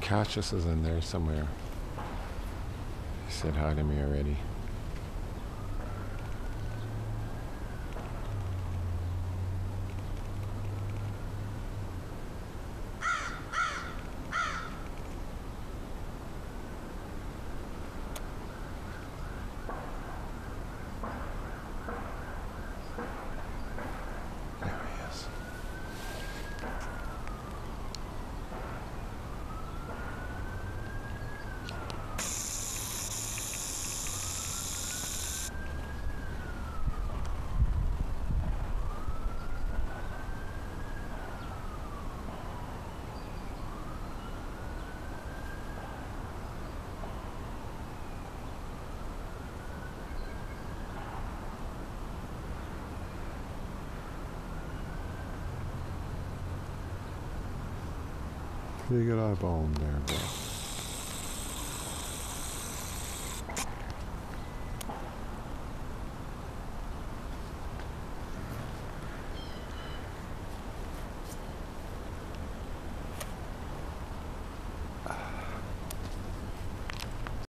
Cassius is in there somewhere. He said hi to me already. There he is. You got a bone there, bro.